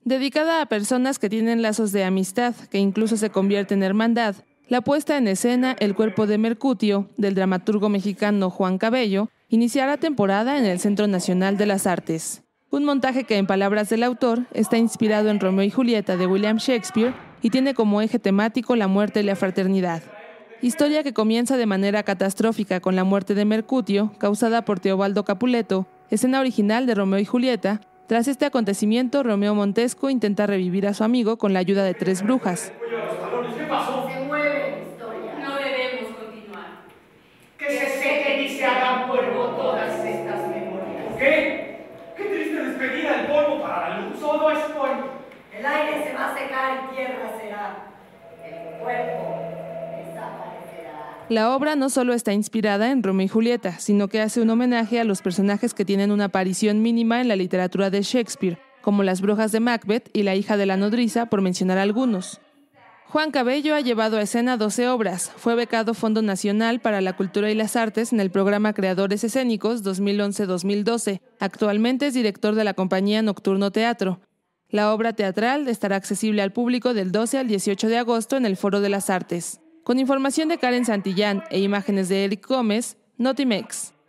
Dedicada a personas que tienen lazos de amistad, que incluso se convierte en hermandad, la puesta en escena El cuerpo de Mercutio, del dramaturgo mexicano Juan Cabello, iniciará temporada en el Centro Nacional de las Artes. Un montaje que, en palabras del autor, está inspirado en Romeo y Julieta de William Shakespeare y tiene como eje temático la muerte y la fraternidad. Historia que comienza de manera catastrófica con la muerte de Mercutio, causada por Teobaldo Capuleto, escena original de Romeo y Julieta. Tras este acontecimiento, Romeo Montesco intenta revivir a su amigo con la ayuda de 3 brujas. ¿Qué pasó? Se mueve la historia. No debemos continuar. Que se sequen y se hagan polvo todas estas memorias. ¿Qué? ¡Qué triste despedida del polvo para la luz! Todo es polvo. El aire se va a secar y tierra será. El cuerpo desaparecerá. La obra no solo está inspirada en Romeo y Julieta, sino que hace un homenaje a los personajes que tienen una aparición mínima en la literatura de Shakespeare, como las brujas de Macbeth y la hija de la nodriza, por mencionar algunos. Juan Cabello ha llevado a escena 12 obras. Fue becado Fondo Nacional para la Cultura y las Artes en el programa Creadores Escénicos 2011-2012. Actualmente es director de la compañía Nocturno Teatro. La obra teatral estará accesible al público del 12 al 18 de agosto en el Foro de las Artes. Con información de Karen Santillán e imágenes de Eric Gómez, Notimex.